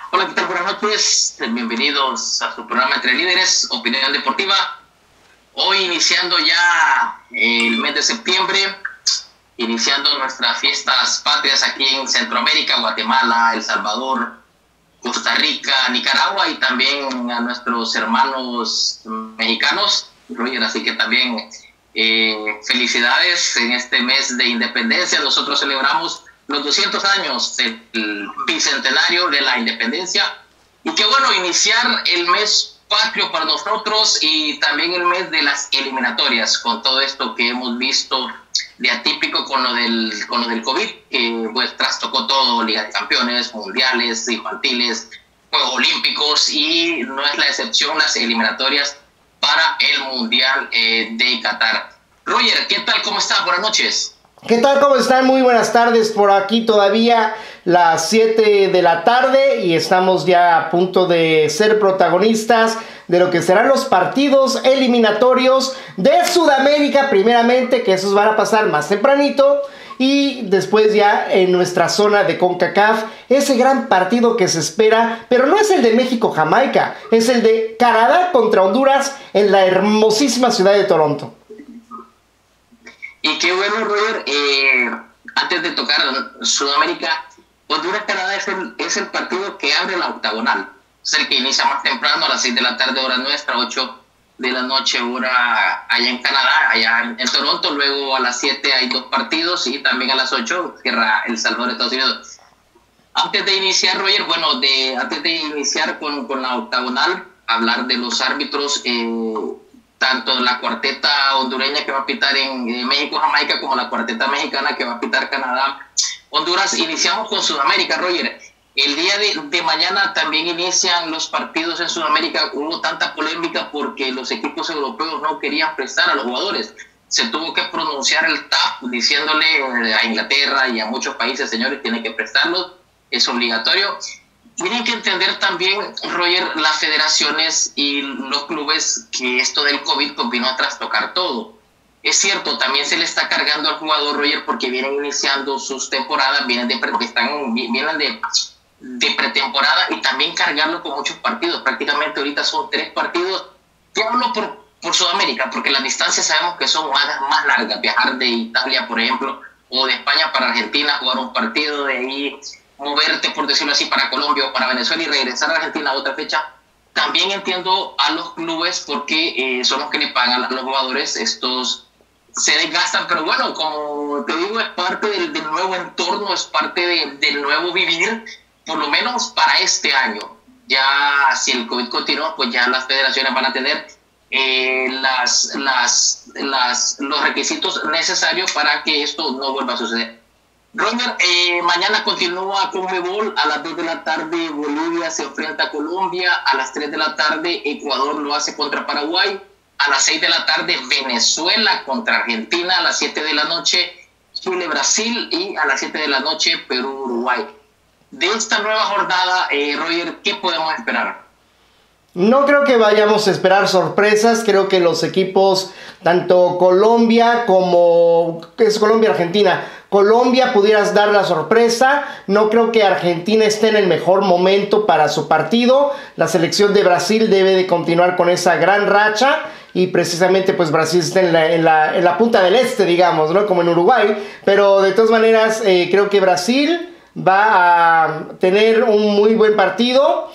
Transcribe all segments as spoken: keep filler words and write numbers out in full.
Hola, ¿qué tal? Buenas noches. Bienvenidos a su programa Entre Líderes, Opinión Deportiva. Hoy iniciando ya el mes de septiembre, iniciando nuestras fiestas patrias aquí en Centroamérica, Guatemala, El Salvador, Costa Rica, Nicaragua y también a nuestros hermanos mexicanos. Roger, así que también eh, felicidades en este mes de independencia. Nosotros celebramos los doscientos años del bicentenario de la independencia, y qué bueno iniciar el mes patrio para nosotros y también el mes de las eliminatorias con todo esto que hemos visto de atípico con lo del, con lo del COVID, que pues trastocó todo: Liga de Campeones, mundiales, infantiles, Juegos Olímpicos, y no es la excepción las eliminatorias para el Mundial eh, de Qatar. Roger, ¿qué tal? ¿Cómo estás? Buenas noches. ¿Qué tal? ¿Cómo están? Muy buenas tardes. Por aquí todavía las siete de la tarde y estamos ya a punto de ser protagonistas de lo que serán los partidos eliminatorios de Sudamérica, primeramente, que esos van a pasar más tempranito, y después ya en nuestra zona de CONCACAF, ese gran partido que se espera, pero no es el de México-Jamaica, es el de Canadá contra Honduras en la hermosísima ciudad de Toronto. Y qué bueno, Roger, eh, antes de tocar Sudamérica, Honduras-Canadá es el, es el partido que abre la octagonal. Es el que inicia más temprano, a las seis de la tarde, hora nuestra, ocho de la noche, hora allá en Canadá, allá en, en Toronto. Luego a las siete hay dos partidos y también a las ocho cierra El Salvador, Estados Unidos. Antes de iniciar, Roger, bueno, de, antes de iniciar con, con la octagonal, hablar de los árbitros, eh, tanto la cuarteta hondureña que va a pitar en eh, México-Jamaica como la cuarteta mexicana que va a pitar Canadá-Honduras. Iniciamos con Sudamérica, Roger. El día de, de mañana también inician los partidos en Sudamérica. Hubo tanta polémica porque los equipos europeos no querían prestar a los jugadores. Se tuvo que pronunciar el T A F diciéndole a Inglaterra y a muchos países: señores, tienen que prestarlos, es obligatorio. Tienen que entender también, Roger, las federaciones y los clubes, que esto del COVID vino a trastocar todo. Es cierto, también se le está cargando al jugador, Roger, porque vienen iniciando sus temporadas, vienen de, están, vienen de, de pretemporada, y también cargarlo con muchos partidos. Prácticamente ahorita son tres partidos. Yo hablo por, por Sudamérica, porque las distancias sabemos que son más, más largas. Viajar de Italia, por ejemplo, o de España para Argentina, jugar un partido, de ahí moverte, por decirlo así, para Colombia o para Venezuela y regresar a Argentina a otra fecha. También entiendo a los clubes porque eh, son los que le pagan a los jugadores. Estos se desgastan, pero bueno, como te digo, es parte del, del nuevo entorno, es parte de, del nuevo vivir, por lo menos para este año. Ya si el COVID continúa, pues ya las federaciones van a tener eh, las, las, las, los requisitos necesarios para que esto no vuelva a suceder. Roger, eh, mañana continúa Conmebol. A las dos de la tarde Bolivia se enfrenta a Colombia, a las tres de la tarde Ecuador lo hace contra Paraguay, a las seis de la tarde Venezuela contra Argentina, a las siete de la noche Chile-Brasil y a las siete de la noche Perú-Uruguay. De esta nueva jornada, eh, Roger, ¿qué podemos esperar? No creo que vayamos a esperar sorpresas. Creo que los equipos, tanto Colombia como es Colombia-Argentina, Colombia pudieras dar la sorpresa. No creo que Argentina esté en el mejor momento para su partido. La selección de Brasil debe de continuar con esa gran racha, y precisamente pues Brasil está en la, en la, en la punta del este, digamos, ¿no? Como en Uruguay. Pero de todas maneras eh, creo que Brasil va a tener un muy buen partido.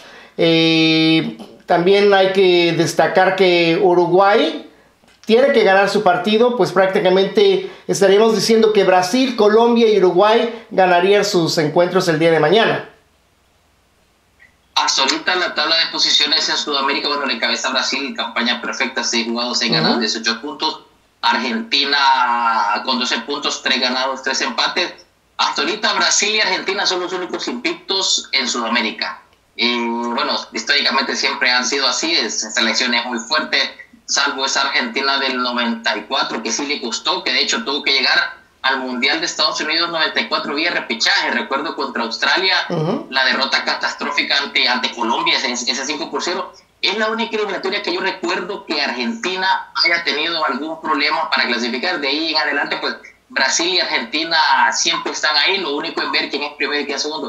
Eh, también hay que destacar que Uruguay tiene que ganar su partido, pues prácticamente estaríamos diciendo que Brasil, Colombia y Uruguay ganarían sus encuentros el día de mañana. Hasta ahorita la tabla de posiciones en Sudamérica, bueno, le encabeza Brasil, campaña perfecta, seis jugados, seis uh-huh. ganados, dieciocho puntos. Argentina con doce puntos, tres ganados, tres empates. Hasta ahorita Brasil y Argentina son los únicos invictos en Sudamérica. Y bueno, históricamente siempre han sido así, es selecciones muy fuertes, salvo esa Argentina del noventa y cuatro, que sí le costó, que de hecho tuvo que llegar al Mundial de Estados Unidos noventa y cuatro vía repechaje. Recuerdo contra Australia, uh-huh. la derrota catastrófica ante, ante Colombia, ese, ese cinco por cero. Es la única eliminatoria que yo recuerdo que Argentina haya tenido algún problema para clasificar. De ahí en adelante, pues Brasil y Argentina siempre están ahí, lo único es ver quién es primero y quién es segundo.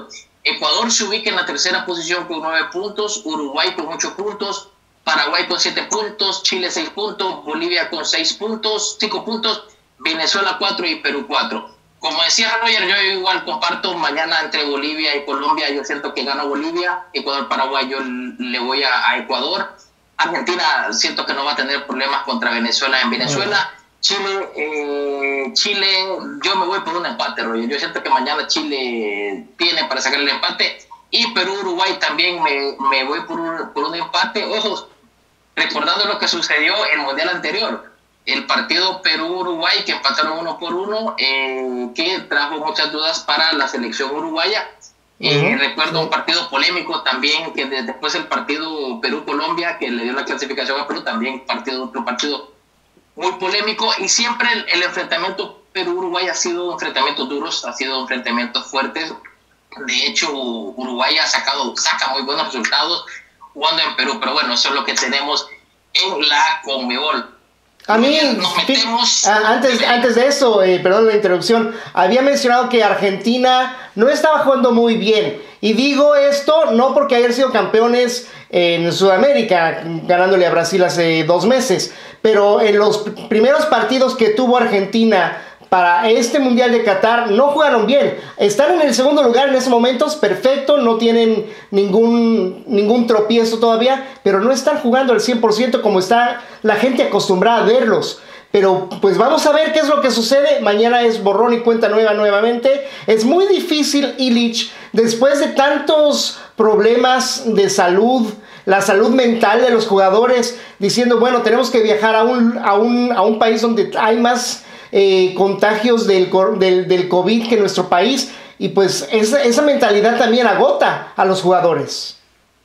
Ecuador se ubica en la tercera posición con nueve puntos, Uruguay con ocho puntos, Paraguay con siete puntos, Chile seis puntos, Bolivia con seis puntos, cinco puntos, Venezuela cuatro y Perú cuatro. Como decía Roger, yo igual comparto mañana entre Bolivia y Colombia. Yo siento que gana Bolivia. Ecuador, Paraguay, yo le voy a, a Ecuador. Argentina siento que no va a tener problemas contra Venezuela en Venezuela. Chile, eh, Chile, yo me voy por un empate, Roger. Yo siento que mañana Chile tiene para sacar el empate. Y Perú, Uruguay también me, me voy por un, por un empate. Ojo, recordando lo que sucedió en el Mundial anterior. El partido Perú-Uruguay, que empataron uno por uno, eh, que trajo muchas dudas para la selección uruguaya. Eh, uh-huh. Recuerdo un partido polémico también, que de, después del partido Perú-Colombia, que le dio la clasificación a Perú, también partido, otro partido muy polémico. Y siempre el, el enfrentamiento Perú-Uruguay ha sido enfrentamientos duros, ha sido enfrentamientos fuertes. De hecho, Uruguay ha sacado, saca muy buenos resultados jugando en Perú, pero bueno, eso es lo que tenemos en la Conmebol. A mí, metemos, antes, antes de eso, eh, perdón la interrupción, había mencionado que Argentina no estaba jugando muy bien. Y digo esto no porque hayan sido campeones en Sudamérica, ganándole a Brasil hace dos meses, pero en los primeros partidos que tuvo Argentina para este Mundial de Qatar no jugaron bien. Están en el segundo lugar en estos momentos, perfecto, no tienen ningún, ningún tropiezo todavía, pero no están jugando al cien por ciento como está la gente acostumbrada a verlos. Pero pues vamos a ver qué es lo que sucede. Mañana es borrón y cuenta nueva nuevamente. Es muy difícil, Illich, después de tantos problemas de salud, la salud mental de los jugadores, diciendo, bueno, tenemos que viajar a un, a un, a un país donde hay más Eh, contagios del, del, del COVID que en nuestro país, y pues esa, esa mentalidad también agota a los jugadores.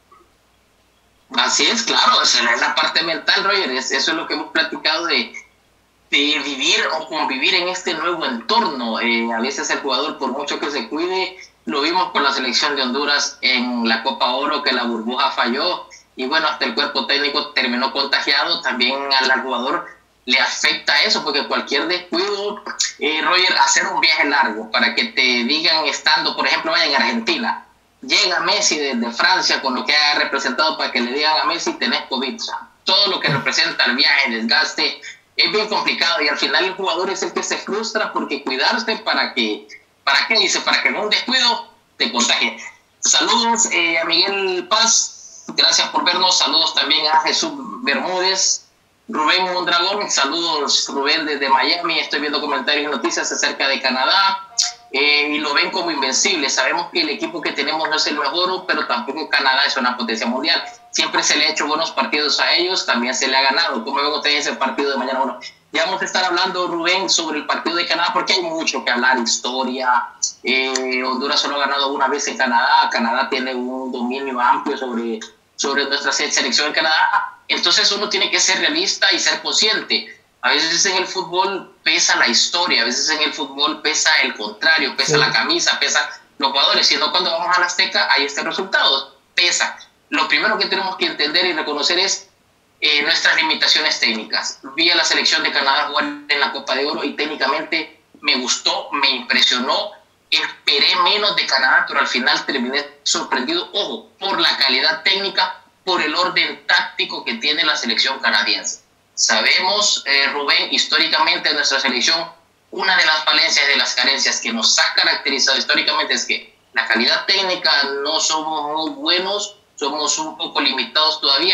Así es, claro, esa es la parte mental, Roger. Eso es lo que hemos platicado de, de vivir o convivir en este nuevo entorno. Eh, a veces el jugador, por mucho que se cuide, lo vimos con la selección de Honduras en la Copa Oro, que la burbuja falló, y bueno, hasta el cuerpo técnico terminó contagiado. También al, al jugador le afecta eso, porque cualquier descuido, eh, Roger, hacer un viaje largo para que te digan, estando, por ejemplo, vaya en Argentina, llega Messi desde Francia con lo que ha representado, para que le digan a Messi, tenés COVID. Todo lo que representa el viaje, el desgaste, es bien complicado, y al final el jugador es el que se frustra, porque cuidarse para que, ¿para qué? Dice, para que en un descuido te contagie. Saludos eh, a Miguel Paz, gracias por vernos. Saludos también a Jesús Bermúdez. Rubén Mondragón, saludos Rubén desde Miami. Estoy viendo comentarios y noticias acerca de Canadá, eh, y lo ven como invencible. Sabemos que el equipo que tenemos no es el mejor, pero tampoco Canadá es una potencia mundial. Siempre se le ha hecho buenos partidos a ellos, también se le ha ganado. ¿Cómo ven ustedes el partido de mañana? Bueno, ya vamos a estar hablando, Rubén, sobre el partido de Canadá, porque hay mucho que hablar, historia. Eh, Honduras solo ha ganado una vez en Canadá. Canadá tiene un dominio amplio sobre, sobre nuestra selección en Canadá. Entonces uno tiene que ser realista y ser consciente. A veces en el fútbol pesa la historia, a veces en el fútbol pesa el contrario, pesa sí. la camisa, pesa los jugadores. Si no, cuando vamos a la Azteca, hay este resultado, pesa. Lo primero que tenemos que entender y reconocer es eh, nuestras limitaciones técnicas. Vi a la selección de Canadá jugar en la Copa de Oro y técnicamente me gustó, me impresionó. Esperé menos de Canadá, pero al final terminé sorprendido, ojo, por la calidad técnica, por el orden táctico que tiene la selección canadiense. Sabemos, eh, Rubén, históricamente en nuestra selección, una de las falencias, de las carencias que nos ha caracterizado históricamente es que la calidad técnica no somos muy buenos, somos un poco limitados todavía.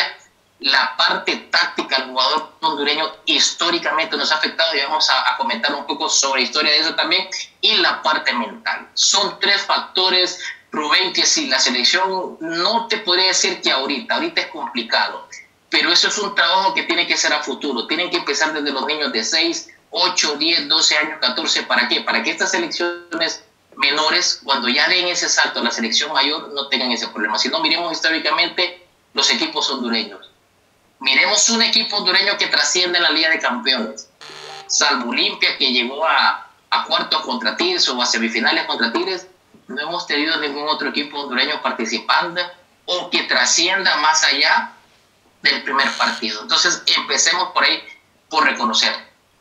La parte táctica del jugador hondureño históricamente nos ha afectado, y vamos a, a comentar un poco sobre la historia de eso también, y la parte mental. Son tres factores, Rubén, que si la selección, no te podría decir que ahorita, ahorita es complicado, pero eso es un trabajo que tiene que ser a futuro. Tienen que empezar desde los niños de seis, ocho, diez, doce años, catorce, ¿para qué? Para que estas selecciones menores, cuando ya den ese salto a la selección mayor, no tengan ese problema. Si no, miremos históricamente los equipos hondureños. Miremos un equipo hondureño que trasciende en la Liga de Campeones, salvo Olimpia, que llegó a, a cuartos contra Tigres o a semifinales contra Tigres. No hemos tenido ningún otro equipo hondureño participando o que trascienda más allá del primer partido. Entonces, empecemos por ahí, por reconocer.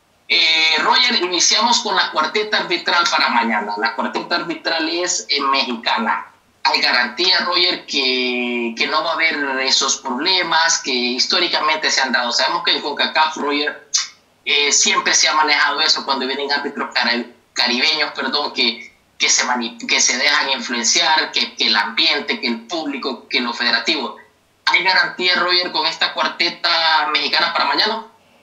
Eh, Roger, iniciamos con la cuarteta arbitral para mañana. La cuarteta arbitral es eh, mexicana. hay garantía, Roger, que, que no va a haber esos problemas que históricamente se han dado. Sabemos que en CONCACAF, Roger, eh, siempre se ha manejado eso cuando vienen árbitros caribeños, perdón, que, que, se, que se dejan influenciar, que, que el ambiente, que el público, que lo federativo. ¿Hay garantía, Roger, con esta cuarteta mexicana para mañana?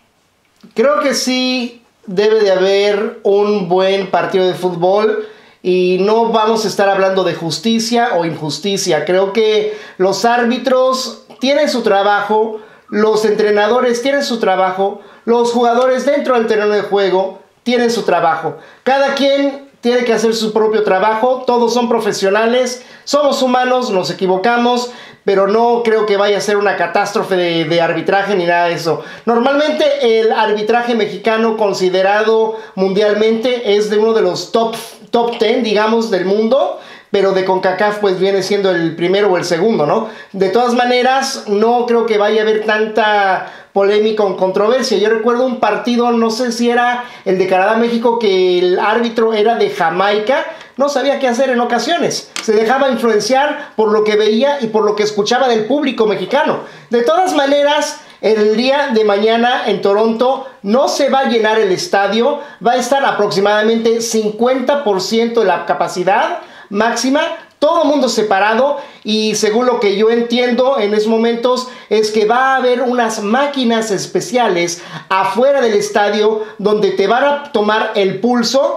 Creo que sí debe de haber un buen partido de fútbol. Y no vamos a estar hablando de justicia o injusticia. Creo que los árbitros tienen su trabajo, los entrenadores tienen su trabajo, los jugadores dentro del terreno de juego tienen su trabajo. Cada quien tiene que hacer su propio trabajo, todos son profesionales, somos humanos, nos equivocamos, pero no creo que vaya a ser una catástrofe de, de arbitraje ni nada de eso. Normalmente el arbitraje mexicano, considerado mundialmente, es de uno de los top, top ten, digamos, del mundo, pero de CONCACAF pues viene siendo el primero o el segundo, ¿no? De todas maneras, no creo que vaya a haber tanta polémica o controversia. Yo recuerdo un partido, no sé si era el de Canadá-México, que el árbitro era de Jamaica, no sabía qué hacer en ocasiones, se dejaba influenciar por lo que veía y por lo que escuchaba del público mexicano. De todas maneras, el día de mañana en Toronto no se va a llenar el estadio, va a estar aproximadamente cincuenta por ciento de la capacidad máxima, todo el mundo separado, y según lo que yo entiendo en esos momentos es que va a haber unas máquinas especiales afuera del estadio donde te van a tomar el pulso.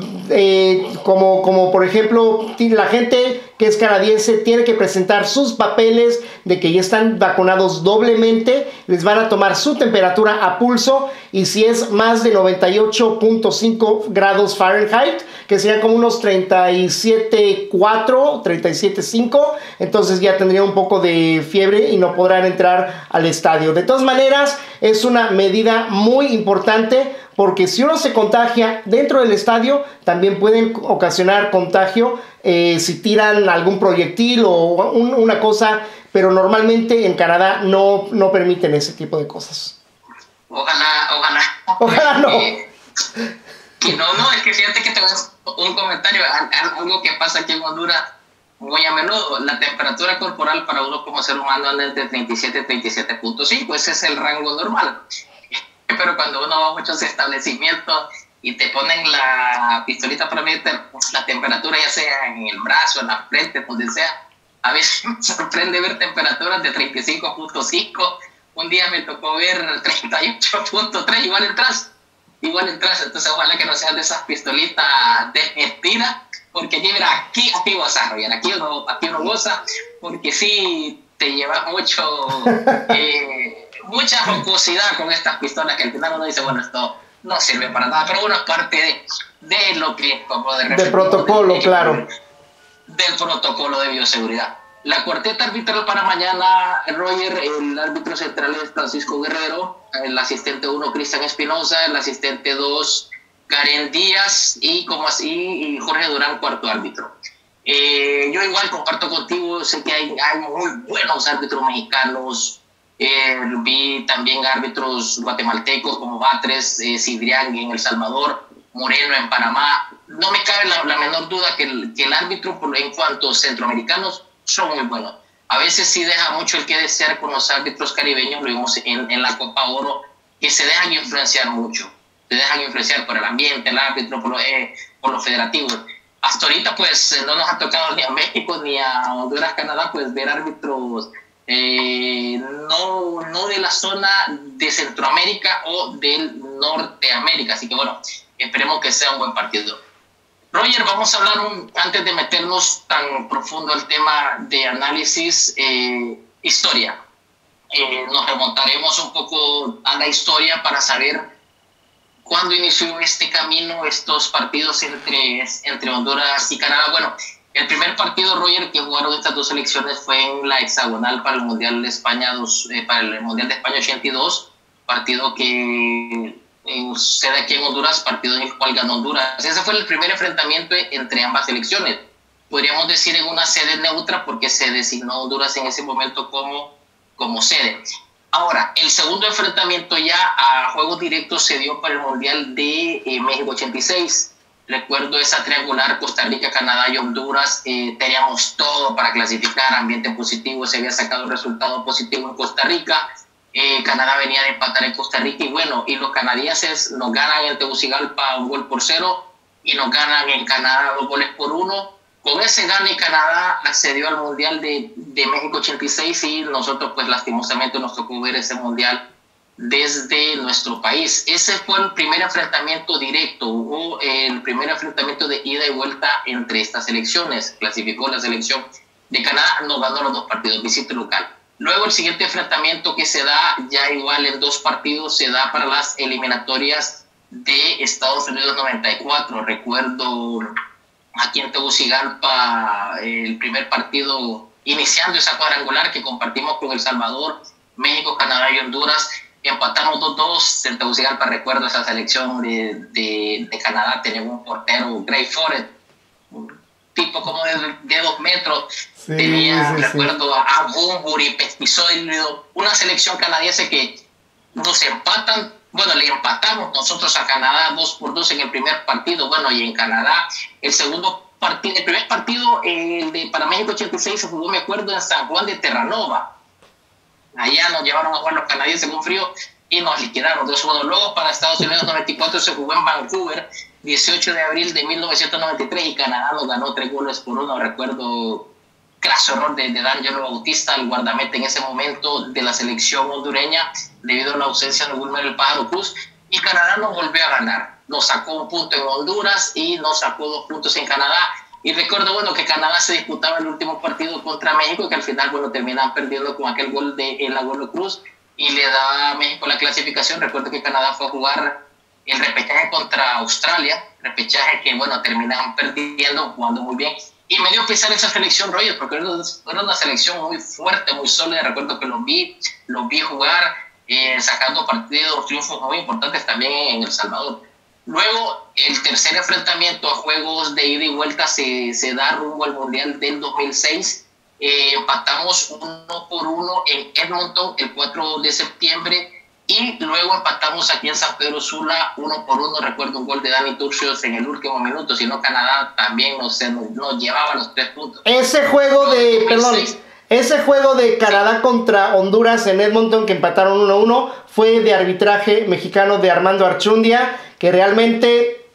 Eh, como, como por ejemplo la gente que es canadiense tiene que presentar sus papeles de que ya están vacunados doblemente, les van a tomar su temperatura a pulso, y si es más de noventa y ocho punto cinco grados Fahrenheit, que serían como unos treinta y siete punto cuatro, treinta y siete punto cinco, entonces ya tendría un poco de fiebre y no podrán entrar al estadio. De todas maneras, es una medida muy importante, porque si uno se contagia dentro del estadio, también pueden ocasionar contagio eh, si tiran algún proyectil o un, una cosa, pero normalmente en Canadá no, no permiten ese tipo de cosas. Ojalá, ojalá. Ojalá no. Eh, que no, no, es que fíjate que tengo un comentario, algo que pasa aquí en Honduras muy a menudo. La temperatura corporal para uno como ser humano anda entre treinta y siete y treinta y siete punto cinco, ese es el rango normal. Pero cuando uno va a muchos establecimientos y te ponen la pistolita para medir la temperatura, ya sea en el brazo, en la frente, donde sea, a veces me sorprende ver temperaturas de treinta y cinco punto cinco. Un día me tocó ver treinta y ocho punto tres, igual entras, igual entras. Entonces ojalá que no sean de esas pistolitas de mentira, porque aquí, mira, aquí, aquí gozas, Roger, aquí uno, aquí uno goza, porque sí te llevas mucho... Eh, mucha jocosidad con estas pistolas, que al final uno dice, bueno, esto no sirve para nada, pero bueno, es parte de, de lo que... Como de, de protocolo, de, claro. Del protocolo de bioseguridad. La cuarteta arbitral para mañana, Roger, el árbitro central es Francisco Guerrero, el asistente uno, Cristian Espinosa, el asistente dos, Karen Díaz, y como así, y Jorge Durán, cuarto árbitro. Eh, yo igual comparto contigo, sé que hay, hay muy buenos árbitros mexicanos. Eh, vi también árbitros guatemaltecos como Batres, eh, Cidrián en El Salvador, Moreno en Panamá. No me cabe la, la menor duda que el, que el árbitro, por, en cuanto a centroamericanos, son muy buenos. A veces sí deja mucho el que desear con los árbitros caribeños, lo vimos en, en la Copa Oro, que se dejan influenciar mucho, se dejan influenciar por el ambiente, el árbitro, por lo, eh, por los federativos. Hasta ahorita pues no nos ha tocado ni a México ni a Honduras, Canadá, pues ver árbitros Eh, no, no de la zona de Centroamérica o del Norteamérica, así que bueno, esperemos que sea un buen partido. Roger, vamos a hablar un, antes de meternos tan profundo al tema de análisis, eh, historia. Eh, nos remontaremos un poco a la historia para saber cuándo inició este camino, estos partidos entre, entre Honduras y Canadá. Bueno, el primer partido, Roger, que jugaron estas dos selecciones fue en la hexagonal para el Mundial de España, dos, eh, para el Mundial de España ochenta y dos, partido que eh, sucede aquí en Honduras, partido en el cual ganó Honduras. Ese fue el primer enfrentamiento entre ambas selecciones. Podríamos decir en una sede neutra porque se designó Honduras en ese momento como, como sede. Ahora, el segundo enfrentamiento ya a juegos directos se dio para el Mundial de eh, México ochenta y seis. Recuerdo esa triangular Costa Rica, Canadá y Honduras. Eh, teníamos todo para clasificar, ambiente positivo, se había sacado un resultado positivo en Costa Rica. Eh, Canadá venía de empatar en Costa Rica y bueno, y los canadienses nos ganan en Tegucigalpa un gol por cero y nos ganan en Canadá dos goles por uno. Con ese gane Canadá accedió al Mundial de, de México ochenta y seis y nosotros pues lastimosamente nos tocó ver ese Mundial desde nuestro país. Ese fue el primer enfrentamiento directo, hubo el primer enfrentamiento de ida y vuelta entre estas selecciones. Clasificó la selección de Canadá, nos ganó los dos partidos, visita local. Luego el siguiente enfrentamiento que se da, ya igual en dos partidos, se da para las eliminatorias de Estados Unidos noventa y cuatro. Recuerdo aquí en Tegucigalpa el primer partido iniciando esa cuadrangular que compartimos con El Salvador, México, Canadá y Honduras. Empatamos dos dos en Tegucigalpa. Recuerdo esa selección de, de, de Canadá, tenía un portero, Gray Forrest, un tipo como de, de dos metros. Sí, tenía, sí, recuerdo, sí. a Bunbury, Pestizoido, una selección canadiense que nos empatan. Bueno, le empatamos nosotros a Canadá dos por dos en el primer partido. Bueno, y en Canadá, el segundo partido, el primer partido, el de para México ochenta y seis, se jugó, me acuerdo, en San Juan de Terranova. Allá nos llevaron a jugar los canadienses con frío y nos liquidaron dos uno. Luego para Estados Unidos noventa y cuatro se jugó en Vancouver, dieciocho de abril de mil novecientos noventa y tres, y Canadá nos ganó tres goles por uno. Recuerdo craso error de, de D'Angelo Bautista, el guardameta en ese momento de la selección hondureña, debido a la ausencia de Wilmer el Pájaro Cruz, y Canadá nos volvió a ganar. Nos sacó un punto en Honduras y nos sacó dos puntos en Canadá. Y recuerdo, bueno, que Canadá se disputaba el último partido contra México, que al final, bueno, terminan perdiendo con aquel gol de El Abuelo Cruz y le da a México la clasificación. Recuerdo que Canadá fue a jugar el repechaje contra Australia, repechaje que, bueno, terminan perdiendo, jugando muy bien. Y me dio pesar esa selección, Roger, porque era una selección muy fuerte, muy sólida. Recuerdo que los vi, los vi jugar, eh, sacando partidos, triunfos muy importantes también en El Salvador. Luego, el tercer enfrentamiento a juegos de ida y vuelta se, se da rumbo al Mundial del dos mil seis. Eh, empatamos uno por uno en Edmonton el cuatro de septiembre y luego empatamos aquí en San Pedro Sula uno por uno. Recuerdo un gol de Dani Turcios en el último minuto, si no Canadá también nos, nos, nos llevaba los tres puntos. Ese juego de, perdón, ese juego de Canadá contra Honduras en Edmonton que empataron uno a uno fue de arbitraje mexicano de Armando Archundia, que realmente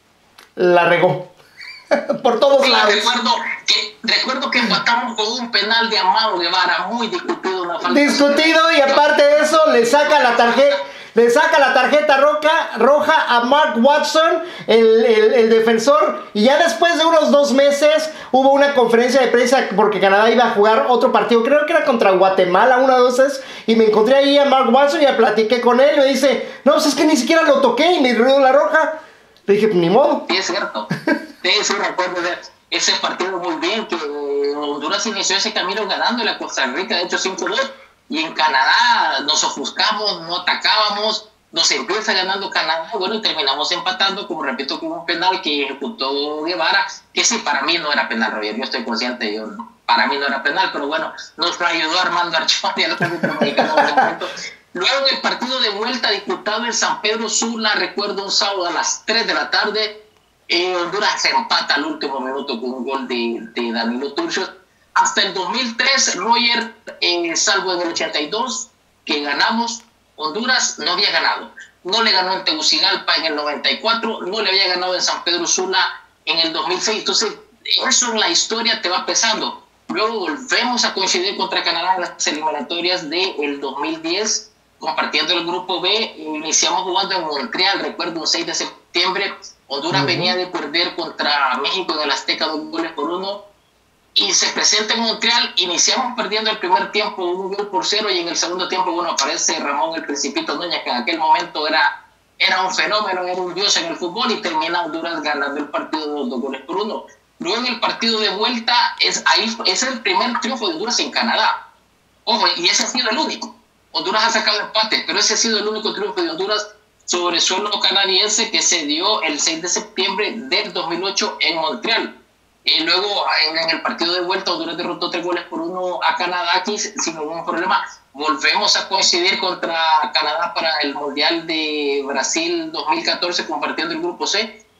la regó por todos sí, lados. Recuerdo que, recuerdo que empatamos con un penal de Amado Guevara, muy discutido. Una falta discutido y aparte de eso le saca la tarjeta, le saca la tarjeta roja, roja a Mark Watson, el, el, el defensor, y ya después de unos dos meses hubo una conferencia de prensa porque Canadá iba a jugar otro partido, creo que era contra Guatemala, una de esas, y me encontré ahí a Mark Watson y ya platiqué con él, y me dice, no, pues es que ni siquiera lo toqué y me dio la roja. Le dije, pues ni modo. Sí, es cierto. Sí, sí, recuerdo de ese partido muy bien, que Honduras inició ese camino ganando a Costa Rica, de hecho cinco dos, y en Canadá nos ofuscamos, no atacábamos, nos empieza ganando Canadá, bueno, y terminamos empatando, como repito, con un penal que ejecutó Guevara, que sí, para mí no era penal, Roger, yo estoy consciente, yo, para mí no era penal, pero bueno, nos ayudó Armando Archundia, el árbitro mexicano en ese momento. Luego el partido de vuelta disputado en San Pedro Sula, recuerdo un sábado a las tres de la tarde, eh, Honduras se empata al último minuto con un gol de, de Danilo Turcios. Hasta el dos mil tres, Roger, eh, salvo en el ochenta y dos, que ganamos, Honduras no había ganado. No le ganó en Tegucigalpa en el noventa y cuatro, no le había ganado en San Pedro Sula en el dos mil seis. Entonces, eso en la historia te va pesando. Luego volvemos a coincidir contra Canadá en las eliminatorias del dos mil diez, compartiendo el grupo B. Iniciamos jugando en Montreal, recuerdo, un seis de septiembre. Honduras uh-huh. venía de perder contra México en el Azteca dos goles por uno. Y se presenta en Montreal, iniciamos perdiendo el primer tiempo un gol por cero y en el segundo tiempo, bueno, aparece Ramón el Principito Núñez, que en aquel momento era, era un fenómeno, era un dios en el fútbol, y termina Honduras ganando el partido dos, dos goles por uno. Luego en el partido de vuelta, es, ahí, es el primer triunfo de Honduras en Canadá. Ojo, y ese ha sido el único. Honduras ha sacado empate, pero ese ha sido el único triunfo de Honduras sobre suelo canadiense que se dio el seis de septiembre del dos mil ocho en Montreal. Y luego en, en el partido de vuelta Honduras derrotó tres goles por uno a Canadá aquí sin ningún problema. Volvemos a coincidir contra Canadá para el Mundial de Brasil dos mil catorce compartiendo el grupo C,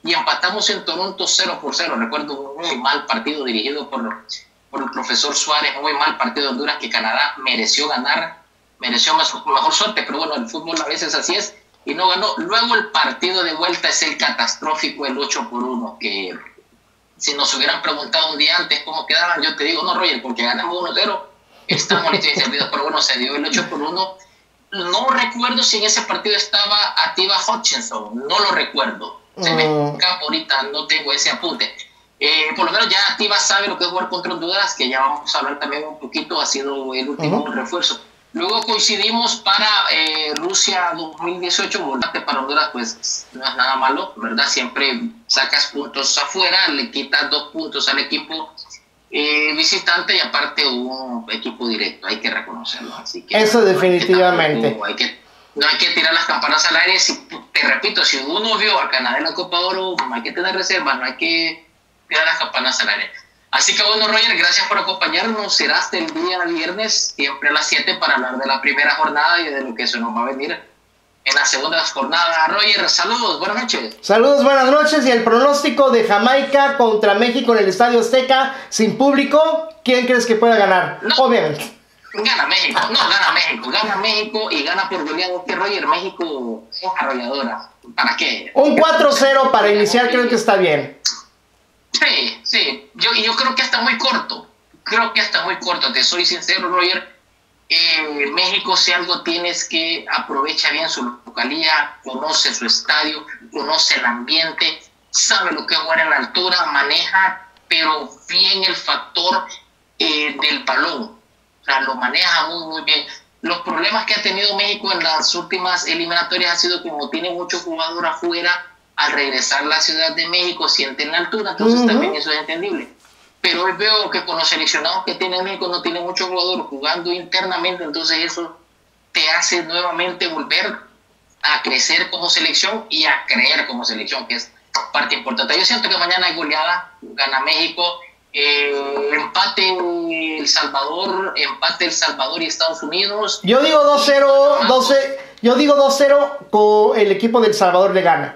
y empatamos en Toronto cero por cero. Recuerdo un muy mal partido dirigido por, por el profesor Suárez, muy mal partido de Honduras que Canadá mereció ganar, mereció más, mejor suerte, pero bueno, el fútbol a veces así es, y no ganó. Luego el partido de vuelta es el catastrófico, el ocho por uno, que si nos hubieran preguntado un día antes cómo quedaban, yo te digo, no, Roger, porque ganamos uno cero, estamos listos y servidos, pero bueno, se dio el ocho por uno. No recuerdo si en ese partido estaba Atiba Hutchinson, no lo recuerdo. Se me escapa ahorita, no tengo ese apunte. Eh, por lo menos ya Atiba sabe lo que es jugar contra Honduras, que ya vamos a hablar también un poquito, ha sido el último uh-huh. refuerzo. Luego coincidimos para eh, Rusia dos mil dieciocho, volante para Honduras, pues no es nada malo, ¿verdad? Siempre sacas puntos afuera, le quitas dos puntos al equipo eh, visitante y aparte un equipo directo, hay que reconocerlo. Así que, eso no, definitivamente. Hay que, hay que, no hay que tirar las campanas al aire. Si, te repito, si uno vio a Canadá en la Copa de Oro, no hay que tener reservas, no hay que tirar las campanas al aire. Así que bueno, Roger, gracias por acompañarnos. Será hasta el día viernes, siempre a las siete, para hablar de la primera jornada y de lo que se nos va a venir en la segunda jornada. Roger, saludos, buenas noches. Saludos, buenas noches. Y el pronóstico de Jamaica contra México en el Estadio Azteca, sin público, ¿quién crees que pueda ganar? No, obviamente. Gana México, no, gana México, gana México y gana por goleado. Que Roger, México es arrolladora. ¿Para qué? Un cuatro cero para iniciar, creo que está bien. Sí, sí, yo, yo creo que está muy corto, creo que está muy corto, te soy sincero, Roger. Eh, México, si algo tienes que aprovecha bien su localía, conoce su estadio, conoce el ambiente, sabe lo que es jugar en la altura, maneja, pero bien el factor eh, del balón, o sea, lo maneja muy, muy bien. Los problemas que ha tenido México en las últimas eliminatorias ha sido como tiene muchos jugadores afuera. Al regresar a la Ciudad de México sienten la altura, entonces uh-huh. también eso es entendible. Pero hoy veo que con los seleccionados que tiene México no tiene muchos jugadores jugando internamente, entonces eso te hace nuevamente volver a crecer como selección y a creer como selección, que es parte importante. Yo siento que mañana hay goleada, gana México, eh, empate El Salvador, empate El Salvador y Estados Unidos. Yo digo dos cero, doce, yo digo dos cero, con el equipo del Salvador le gana.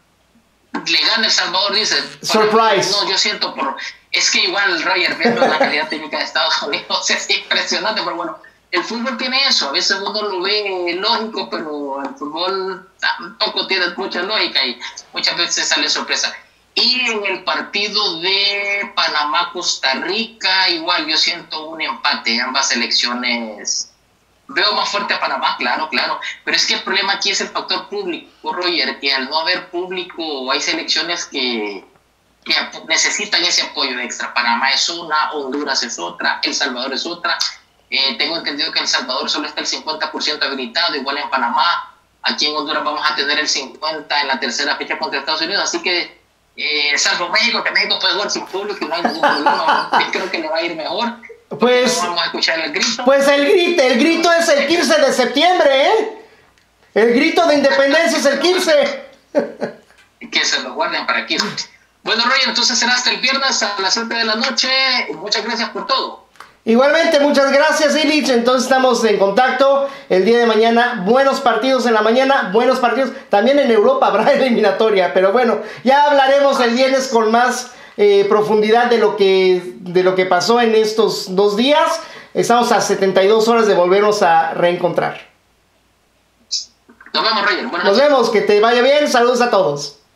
Le gana El Salvador, dice. Surprise. No, yo siento por... Es que igual, Roger, viendo la calidad técnica de Estados Unidos es impresionante, pero bueno, el fútbol tiene eso. A veces uno lo ve lógico, pero el fútbol tampoco tiene mucha lógica y muchas veces sale sorpresa. Y en el partido de Panamá-Costa Rica, igual yo siento un empate. Ambas selecciones... Veo más fuerte a Panamá, claro, claro. Pero es que el problema aquí es el factor público, Roger, que al no haber público hay selecciones que, que necesitan ese apoyo extra. Panamá es una, Honduras es otra, El Salvador es otra. Eh, tengo entendido que en El Salvador solo está el cincuenta por ciento habilitado, igual en Panamá. Aquí en Honduras vamos a tener el cincuenta por ciento en la tercera fecha contra Estados Unidos. Así que, eh, salvo México, que México puede jugar sin público y no hay ningún problema. Yo creo que le va a ir mejor. Pues, no vamos a escuchar el grito. Pues el grito, el grito es el quince de septiembre, ¿eh? El grito de independencia es el quince. Que se lo guarden para aquí. Bueno, Roger, entonces será hasta el viernes a las siete de la noche. Muchas gracias por todo. Igualmente, muchas gracias, Illich. Entonces estamos en contacto el día de mañana. Buenos partidos en la mañana, buenos partidos. También en Europa habrá eliminatoria, pero bueno, ya hablaremos el viernes con más Eh, profundidad de lo que de lo que pasó en estos dos días. Estamos a setenta y dos horas de volvernos a reencontrar. Nos vemos, Roger. Buenas Nos noches. vemos, que te vaya bien. Saludos a todos.